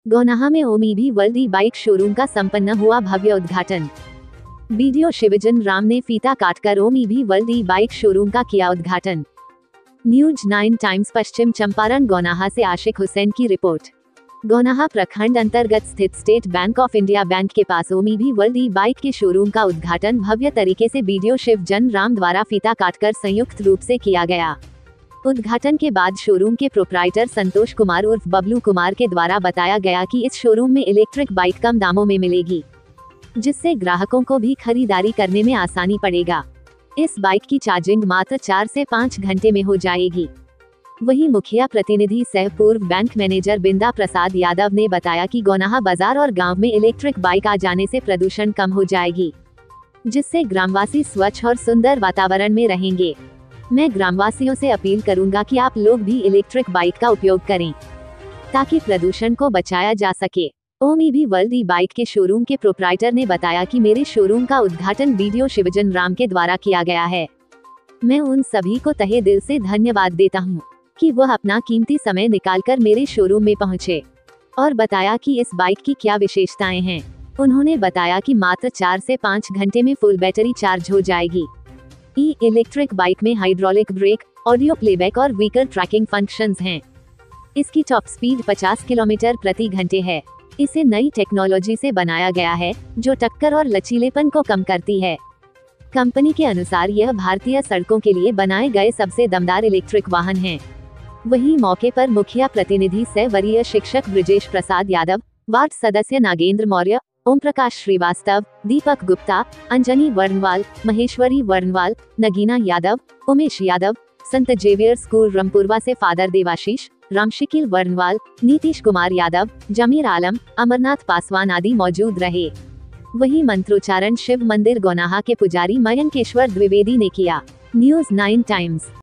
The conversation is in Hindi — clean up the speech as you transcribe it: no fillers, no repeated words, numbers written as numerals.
गोनाहा में Omi world e bike showroom का संपन्न हुआ भव्य उद्घाटन। वीडियो शिवजन राम ने फीता काटकर Omi world e bike showroom का किया उद्घाटन। न्यूज 9 टाइम्स पश्चिम चंपारण गोनाहा से आशिक हुसैन की रिपोर्ट। गोनाहा प्रखंड अंतर्गत स्थित State Bank of India bank के पास ओमी वर्ल्ड ई बाइक के शोरूम का उद्घाटन भव्य तरीके से वीडियो शिवजन राम द्वारा फीता काटकर संयुक्त रूप से किया गया। उद्घाटन के बाद शोरूम के प्रोप्राइटर संतोष कुमार उर्फ बबलू कुमार के द्वारा बताया गया कि इस शोरूम में इलेक्ट्रिक बाइक कम दामों में मिलेगी, जिससे ग्राहकों को भी खरीदारी करने में आसानी पड़ेगा। इस बाइक की चार्जिंग मात्र 4 से 5 घंटे में हो जाएगी। वहीं मुखिया प्रतिनिधि सह पूर्व बैंक मैनेजर बिंदा प्रसाद यादव ने बताया कि गोनाहा बाजार और गांव में इलेक्ट्रिक बाइक आ जाने से प्रदूषण कम हो जाएगी, जिससे ग्रामवासी स्वच्छ और सुंदर वातावरण में रहेंगे। मैं ग्रामवासियों से अपील करूंगा कि आप लोग भी इलेक्ट्रिक बाइक का उपयोग करें, ताकि प्रदूषण को बचाया जा सके। ओमी वर्ल्ड ई बाइक के शोरूम के प्रोप्राइटर ने बताया कि मेरे शोरूम का उद्घाटन वीडियो शिवजन राम के द्वारा किया गया है। मैं उन सभी को तहे दिल से धन्यवाद देता हूं कि वह अपना कीमती समय निकालकर मेरे शोरूम में पहुंचे और बताया कि इस बाइक की क्या विशेषताएं हैं। उन्होंने बताया कि मात्र 4 से 5 घंटे में फुल बैटरी चार्ज हो जाएगी। इलेक्ट्रिक बाइक में हाइड्रोलिक ब्रेक, ऑडियो प्लेबैक और व्हीकल ट्रैकिंग फंक्शंस हैं। इसकी टॉप स्पीड 50 किलोमीटर प्रति घंटे है। इसे नई टेक्नोलॉजी से बनाया गया है, जो टक्कर और लचीलेपन को कम करती है। कंपनी के अनुसार यह भारतीय सड़कों के लिए बनाए गए सबसे दमदार इलेक्ट्रिक वाहन है। वहीं मौके पर मुखिया प्रतिनिधि सह वरीय शिक्षक ब्रिजेश प्रसाद यादव, वार्ड सदस्य नागेंद्र मौर्य, ओम प्रकाश श्रीवास्तव, दीपक गुप्ता, अंजनी वर्णवाल, महेश्वरी वर्णवाल, नगीना यादव, उमेश यादव, संत जेवियर स्कूल रामपुरवा से फादर देवाशीष, रामशिकिल वर्णवाल, नीतीश कुमार यादव, जमीर आलम, अमरनाथ पासवान आदि मौजूद रहे। वहीं मंत्रोच्चारण शिव मंदिर गोनाहा के पुजारी मयंकेश्वर द्विवेदी ने किया। News 9 times.